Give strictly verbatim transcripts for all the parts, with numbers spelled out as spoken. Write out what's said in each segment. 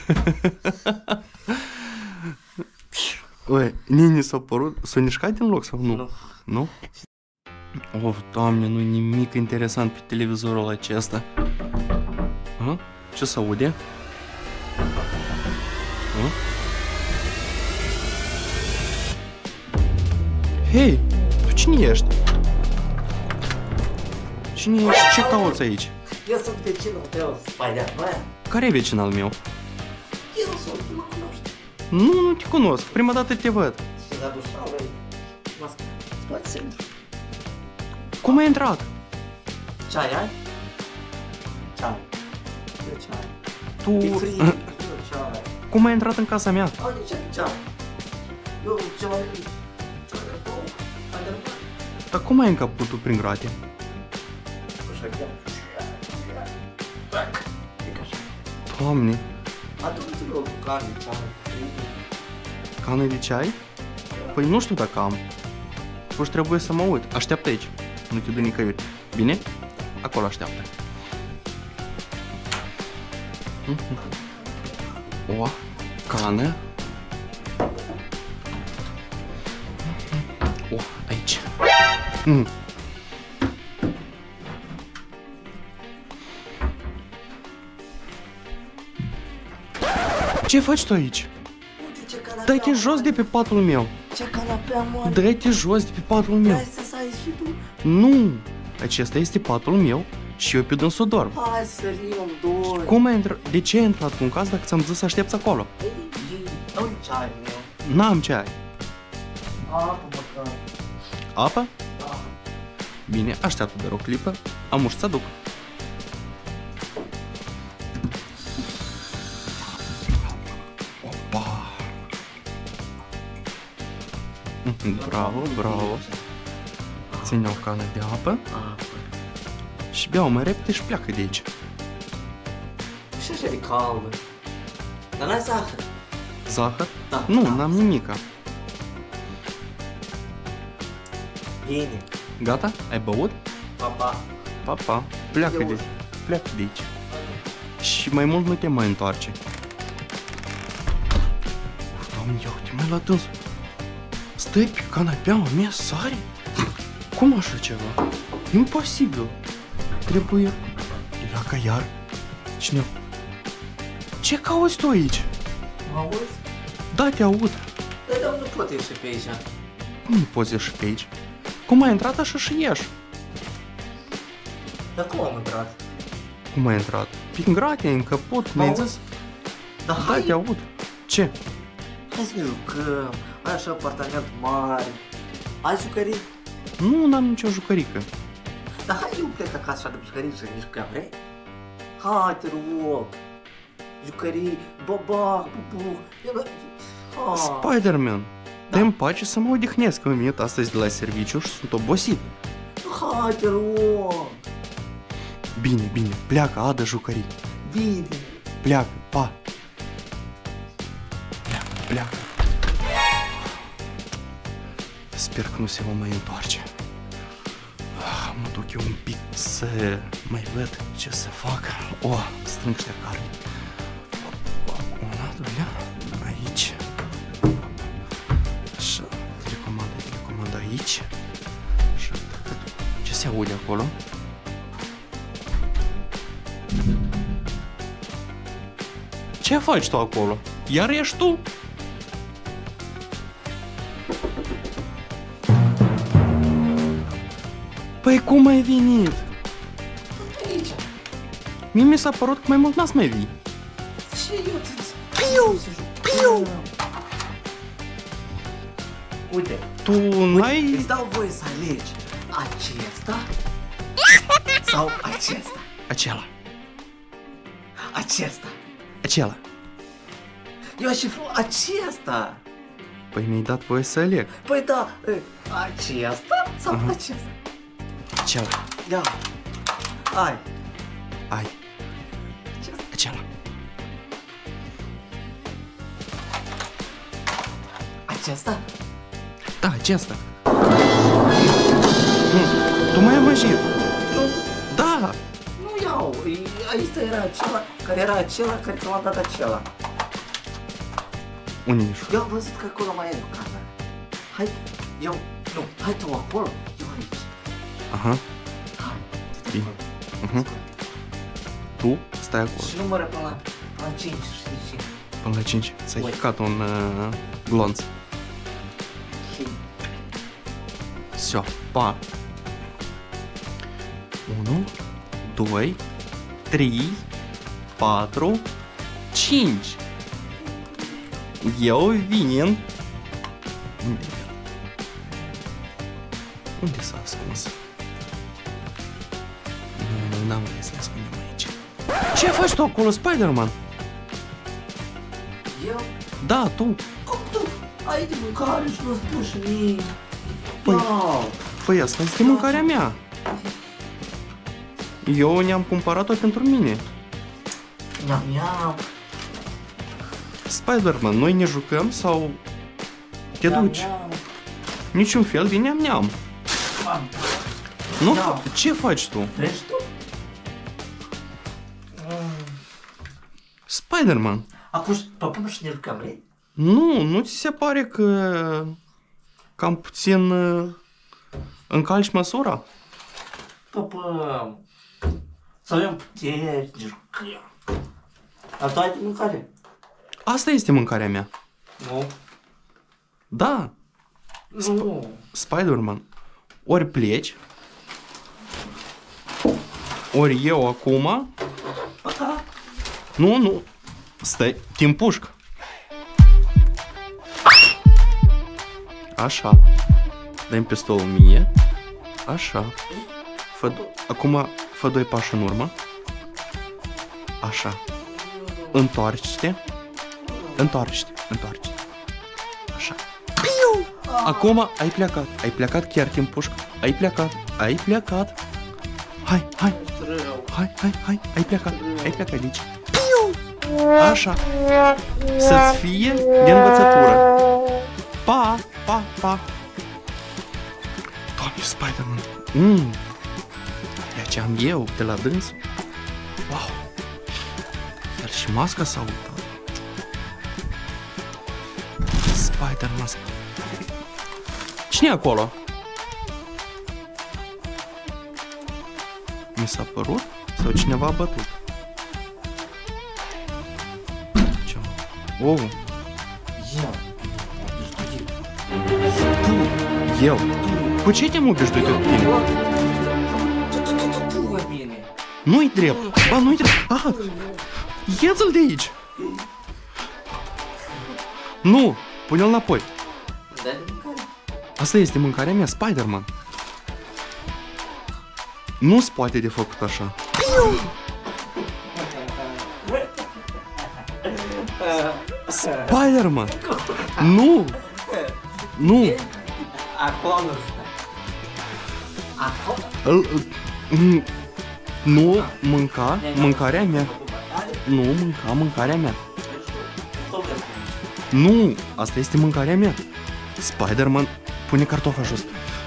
Oi, Nini s-a părut, s-a mișcat din loc sau nu? Nu. Nu? Of, Doamne, nu-i nimic interesant pe televizorul acesta. A? Ce se aude? A? Hei, tu cine ești? Cine ești? Ce cauți aici? Eu sunt vecinul tău, Spider-Man. Care e vecin al meu? Eu sunt, mă cunoști. Nu, nu te cunosc, prima dată te văd. Și la dușavă, mască. Spate centru. Cum ai intrat? Ceai ai? Ceai. Eu ceai. Tu... E frig. Eu ceai. Cum ai intrat în casa mea? Au, de ce ceai? Eu ceai. Ceai de două. Spider-Man. Dar cum ai încăput tu prin groate? Așa chiar. E ca așa. Doamne, Adu-te loc cu carne, ceai. cană de ceai? Păi nu știu dacă am. Păi trebuie să mă uit. Așteaptă aici. Nu te du nicăieri. Bine? Acolo așteaptă. O, cană. O, aici. Mm. Ce faci tu aici? Uite ce canapea. Dai-te jos de pe patul meu. Ce canapea mare. Dai-te jos de pe patul meu. Hai să stai și tu. Nu! Acesta este patul meu și eu pe dânsul dorm. Hai să sărim doi. Cum ai intrat? De ce ai intrat tu în casă dacă ți-am zis să aștepți acolo? Ei, nu-i ceai meu. N-am ceai. Apă, măcar. Apă? Da. Bine, așteaptă doar o clipă. Am uși să aduc. Opa! Bravo, bravo. Ține o cană de apă Apă. și bea-o mai repede și pleacă de aici. Și așa de caldă. Dar n-ai zahăr. Zahăr? Da. Nu, da. n-am nimica. Bine. Gata? Ai băut? Pa, pa. Pa, pa. Pleacă Eu de, urc. pleacă de aici. Și mai mult nu te mai întoarce. Doamne, ia uite mai la dânsul. Stai pe canapeaua mea, sare? Cum așa ceva? Imposibil. Trebuie... Ia ca iar. Cine... Ce cauți tu aici? Mă auzi? Da, te aud. Dar dar nu pot ieși pe aici. Cum nu poți ieși pe aici? Cum ai intrat așa și ieși? Dar cum am intrat? Cum ai intrat? Prin grate, ai încăput, mi-ai M-auzi? zis? Da, Da, hai, te aud. Ce? hai să ne jucăm. Ai așa apartament mare. Ai jucării? Nu, n-am nicio jucărică. Dar hai eu plec acasă așa de jucării și ne jucăm, vrei? Hai, te rog. Jucării, baba, bubu. Hai. Spider-Man, Da. dă-mi pace să mă odihnesc, că am venit astăzi de la serviciu și sunt obosit. Hai, te rog. Bine, bine, pleacă, adă jucării. Bine. Pleacă, pa. Pleacă, pleacă. Sper că nu se va mai întoarce. Ah, mă duc eu un pic să mai văd ce să fac. O, oh, strâng ștergarul. Una, doilea, aici. Așa, telecomandă, telecomandă aici. Așa, ce se aude acolo? Ce faci tu acolo? Iar ești tu? Păi cum ai venit? Aici. Mie mi s-a părut că mai mult n-ați mai vii. Și eu ți-ți... Piu! Piu! Uite, Tu n-ai... îți dau voie să alegi acesta sau acesta. Acela, Acesta. acela. Eu aș fi vrut acesta. Păi mi-ai dat voie să aleg. Păi da, e, acesta sau Aha. acesta? Acela, Ia. Hai. ai, Acesta. acela. Acesta? Da, acesta. Hmm, tu m-ai amăjit. Nu, Da, nu iau. E, aici era acela care era acela care ți-a dat acela. Unde e jucat? Eu am văzut că acolo mai e o cameră. Hai, eu, nu, hai tu acolo, eu aici. Aha. Hai, Bine. Uh-huh. Tu stai acolo. și numără până la, până la cinci, știi ce? Până la cinci. S-a Ui. chicat un uh, glonț. Все, па. unu, doi, trei, patru, cinci. Eu vin. Unde e? Unde s-a ascuns? Nu, nu, n-am voie să ne ascundem aici. Ce faci tu acolo, Spider-Man? Eu? Da, tu. Cum tu? Ai de mâncare și nu spui și nimic. Păi- Iau. Păi asta este mâncarea mea. Eu ne-am cumpărat-o pentru mine. Iau, iau. Spider-Man, noi ne jucăm sau te Iau, duci? iau. Niciun fel de neam-neam. Mam, Nu? Iau. Ce faci tu? vrei tu? Mm. Spider-Man, Acum, păpăm și ne jucăm, vrei? nu, nu ți se pare că cam puțin uh, încalci măsura? Păpăm. Să avem puteri, ne jucăm. Dar tu ai de mâncare? Asta este mâncarea mea. Nu. Da, Nu. Spider-Man, ori pleci, ori eu acum. Nu, nu, stai, te împușc. Așa, dă-mi pistolul mie. Așa. Fă, acum fă doi pași în urmă. Așa. Întoarce-te. Întoarce-te, întoarce-te. Așa. Piu! Acum ai plecat. Ai plecat, chiar te împușc. Ai plecat, ai plecat. Hai, hai, Rău. hai, hai, hai, ai plecat. Ai plecat de aici. Piu! Așa. Să-ți fie de învățătură. Pa, pa, pa. Doamne, Spider-Man. Mm. De aceea am eu de la dâns. Wow. Dar și masca s-a uitat. Spider-Man. Cine e acolo? Mi s-a părut? Sau cineva a bătut? Ce? Oh, Eu. eu. Cu ce te-am obișnuit eu cu tine? Tu e bine. Nu-i drept. Ba, nu-i drept. Ah, ia-ți-l de aici. Nu, pune-l înapoi. Dai de mâncare. Asta este mâncarea mea, Spider-Man. Nu-ți poate de făcut așa. Spider-Man! Nu! Nu! Acolo stai. Acolo. Îl- îl- mm, Nu mânca mâncarea mea. Nu mânca mâncarea mea. Nu! Asta este mâncarea mea. Spider-Man, pune cartofa jos.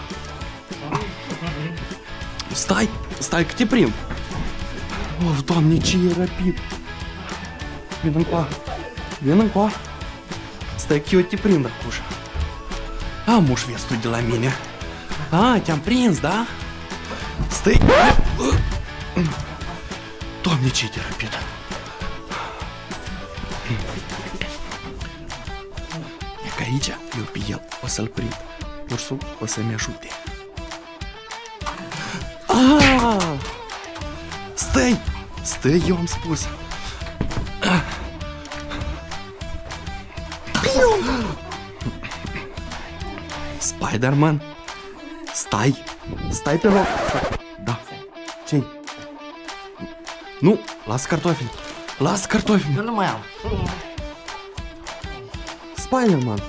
Stai! Stai că te prind! Of, Doamne, ce e rapid! Vin încoa! Vin încoa! Stai că eu te prind acuș. Am uși vezi tu de la mine. A, te-am prins, da? Stai! Doamne, ce e rapid! E că aici, eu pe el o să-l prind. Ursul o să-mi ajute. Ah! Stai! Stai, eu am spus. Ah! Spider-Man, stai! Stai pe loc! Da. Ce? Nu! Las cartofii! Las cartofii! Eu nu mai am. Spider-Man!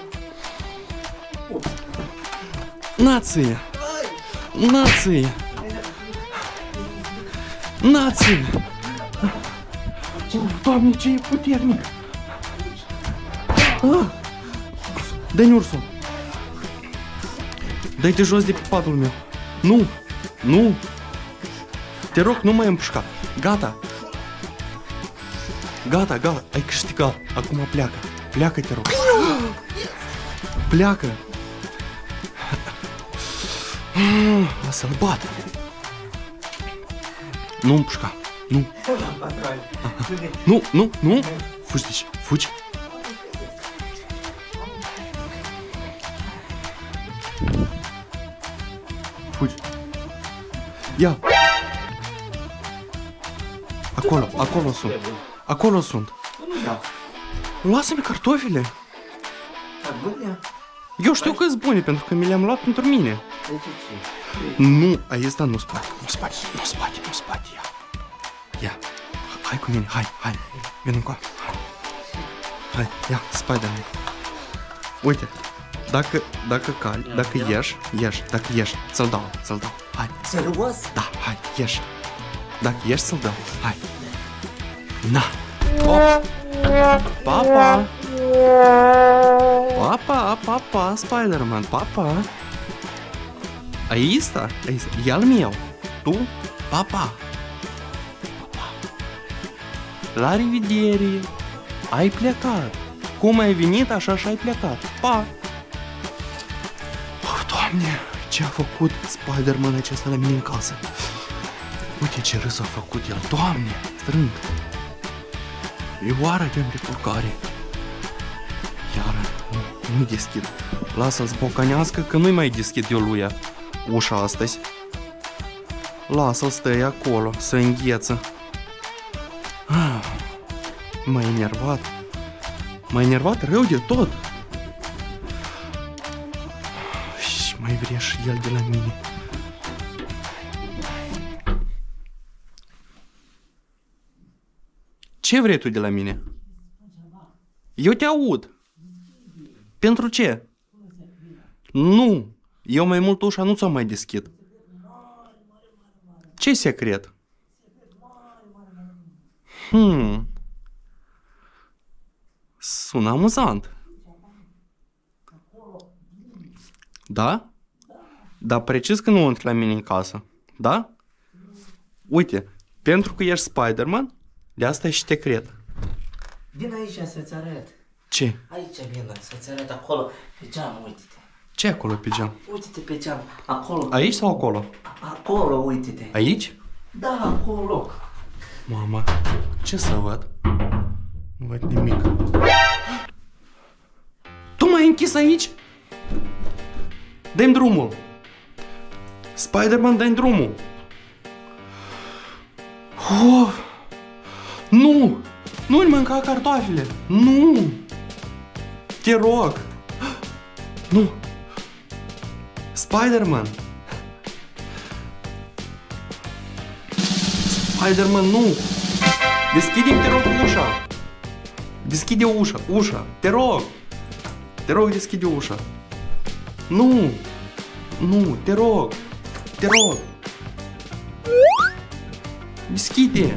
Nație! Nație! Nație! Doamne, ce e puternic! Ah! Dă-mi ursul! Dă-te jos de pe patul meu! Nu! Nu! Te rog, nu mai împușca! Gata! Gata, gata! Ai câștigat! Acum pleacă! Pleacă, te rog. Pleacă. Lasă-l bat. Nu împușca. Nu. Nu, nu, nu. Fugi de aici. Fugi. Fugi. Ia. Acolo, acolo sunt. Acolo sunt. Lasă-mi cartofile. Eu știu că-s bune, pentru că mi le-am luat pentru mine. Nu, aici sta, nu spate, nu spate, nu spate, nu spate, ia. Ia, hai cu mine, hai, hai, vin încoa. Hai, ia, Spider-Man. Uite, dacă, dacă cali, dacă ieși, ieși, dacă ieși, ți-l dau, ți-l dau, hai. Serios? Da, hai, ieși. Dacă ieși, ți-l dau, hai. Na, op. Papa. Papa, papa, Spider-Man, papa. Aici sta, aici sta, ia-l meu. Tu, papa. Papa. La revedere. Ai plecat. Cum ai venit, așa și ai plecat. Pa. Oh, Doamne, ce a făcut Spider-Man acesta la mine în casă? Uite ce râs a făcut el. Doamne, strâng. E oară de-mi recurcare. Iar nu, nu deschid. Lasă-l zbocanească că nu-i mai deschid eu lui ușa astăzi. Lasă-l stai acolo, să îngheță. Ah, m-a enervat. M-a enervat rău de tot. Și mai vrea și el de la mine. Ce vrei tu de la mine? Eu te aud. Pentru ce? Nu. Eu mai mult ușa nu ți-o mai deschid. Ce secret? Hmm. Sună amuzant. Da? Dar precis că nu intri la mine în casă. Da? Uite, pentru că ești Spider-Man, de asta e și secret. Vin aici să-ți arăt. Ce? Aici vin să-ți arăt acolo, pe geam, uite-te. Ce acolo pe geam? Uite-te pe geam, acolo. Aici sau acolo? Acolo, uite-te. Aici? Da, acolo. Mama, ce să văd? Nu văd nimic. Tu m-ai închis aici? Dă-mi drumul. Spider-Man, dă-mi drumul. Oh. Nu! Nu-mi mânca cartoafele! Nu! Te rog! Nu! Spider-Man! Spider-Man, nu! Deschide-mi, te rog, ușa! Deschide ușa, ușa! Te rog! Te rog, deschide ușa! Nu! Nu, te rog! Te rog! Deschide!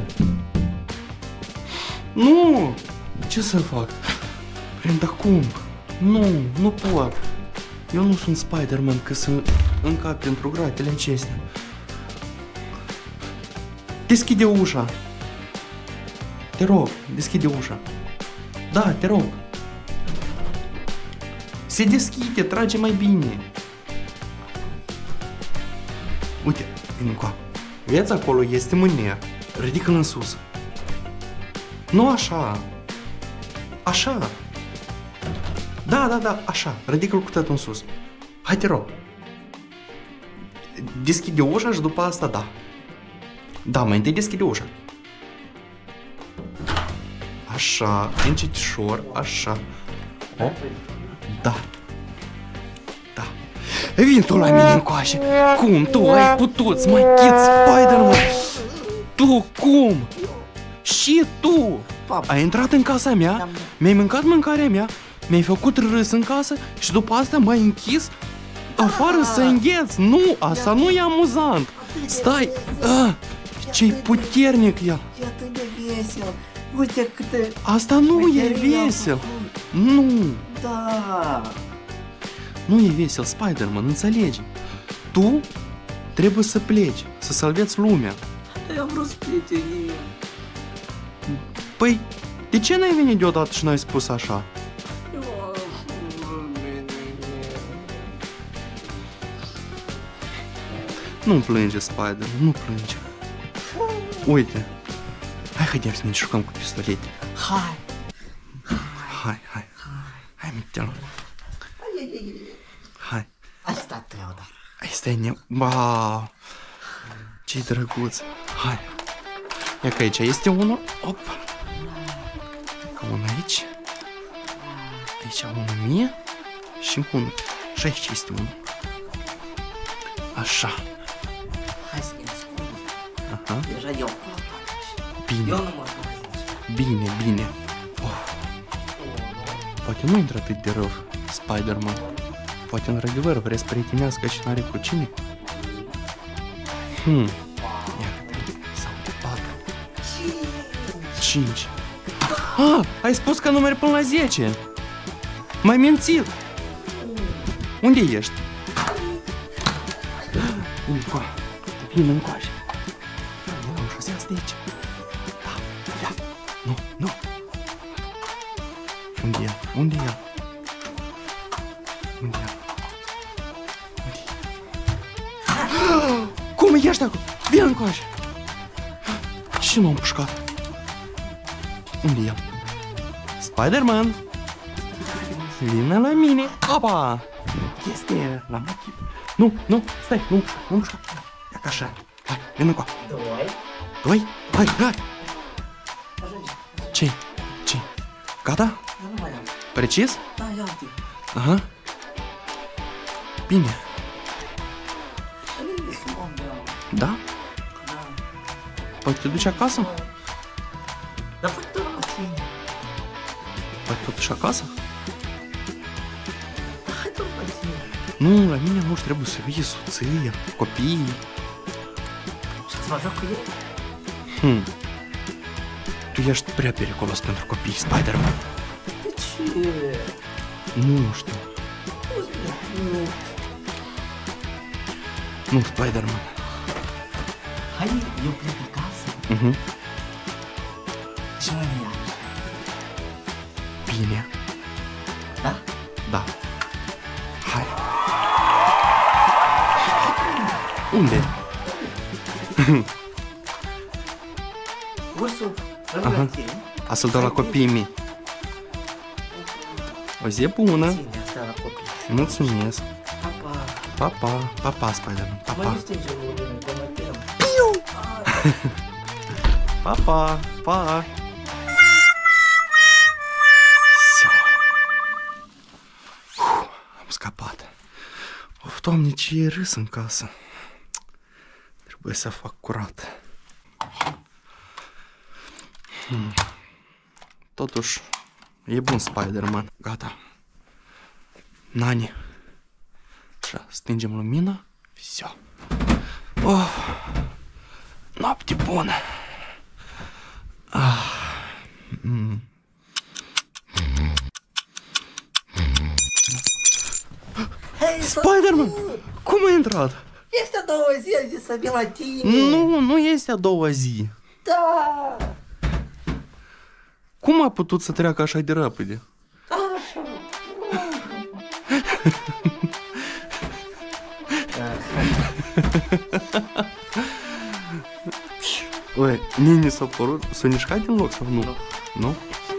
Nu! Ce să fac? Prind acum! Nu, nu pot! Eu nu sunt Spider-Man că să încap pentru gratele acestea. Deschide ușa! Te rog, deschide ușa! Da, te rog! Se deschide, trage mai bine! Uite, vine încoa. Vezi, acolo este mâner. Ridică-l în sus. Nu așa. Așa. Da, da, da, așa. Ridică-l cu tătul în sus. Hai, te rog. Deschide ușa și după asta da. Da, mai întâi deschide ușa. Așa, încetișor, așa. O? Da. Da. Vin tu la mine încoace. Cum tu ai putut să mă închiți, Spider-Man? Tu cum? Și tu? Papa. Ai intrat în casa mea, mi-ai mâncat mâncarea mea, mi-ai făcut râs în casă și după asta m-ai închis afară să îngheți. Nu, asta nu e amuzant. Stai, ah, ce-i puternic el. E atât de vesel. Uite câte... Asta nu e vesel. Nu. Da. Nu e vesel, Spider-Man, înțelegi? Tu trebuie să pleci, să salveți lumea. Eu am vrut prietenie. Păi, de ce n-ai venit deodată și n-ai spus așa? Nu plânge, Spider, nu plânge. Uite. Hai, haidem să ne jucăm cu pistolete. Hai. Hai, hai. Hai, Mitelul. Hai. Asta tău, da. Hai, stai ne... Wow. Ce-i drăguț. Hai. Ia că aici este unul. Op. Ca unul aici. Aici unul mie. Și încă unul. Și aici este unul. Așa. Hai să ne ascundem. Aha. Deja eu. Bine. Eu nu mă ascund. Bine, bine. Oh. Poate nu intră atât de rău Spider-Man. Poate într-adevăr vrea să prietenească și n-are cu cine. Hmm. Ia sau de patru. Cinci. Ah, ai spus că numeri până la zece. M-ai mințit. Unde ești? Încoa. Vin încoace. Nu, nu, și de aici. Da, ia. Nu, nu. Unde e? Unde e? Unde e? Unde e? Cum ești acolo? Vin încoace. Și m-am pușcat. Unde e? Spider-Man. Vină la mine. Opa! Este la machit. Nu, nu, stai, nu, nu mușca. Ia ca așa. Hai, vin încoa. Doi. Doi? Hai, hai. Ajunge. Ce? Ce? Gata? Eu nu mai am. Precis? Da, ia-te. Aha. Bine. Unde sunt om, eu? Da? Da. Poți te duci acasă? Dar fă tu la tine. Poți te duci acasă? Hai tu la tine. Nu, la mine nu trebuie să fie soția, copiii. Și să mă joc cu ei? Hmm. Tu ești prea periculos pentru copii, Spider-Man. De ce? Nu știu. Nu. Nu, Spider-Man. Hai, eu plec acasă. Mhm. Și mai ia. Bine. Da? Da. Hai. Unde? Ursul, rămâne la tine. A să-l dau la copiii mei. O zi bună. Ține asta la copii. Mulțumesc. Papa. Pa, pa, pa, pa, Spider-Man. Pa, Mai pa. nu stinge lumea, că mă tem. Pa, pa, pa. Все. Am scăpat. Of, Doamne, ce e râs în casă. Trebuie să fac curat. Hmm. Totuși, e bun Spider-Man. Gata. Nani. Așa, stingem lumina. Все. Oh. Noapte bună. Ah. Mm. Hei, Spider-Man! Cum ai intrat? este a doua zi, ai zis să vin la tine. Nu, nu este a doua zi. Da. Cum a putut să treacă așa de repede? Așa. Oi, mie s-a părut, s-a mișcat din loc sau nu? Nu? Nu?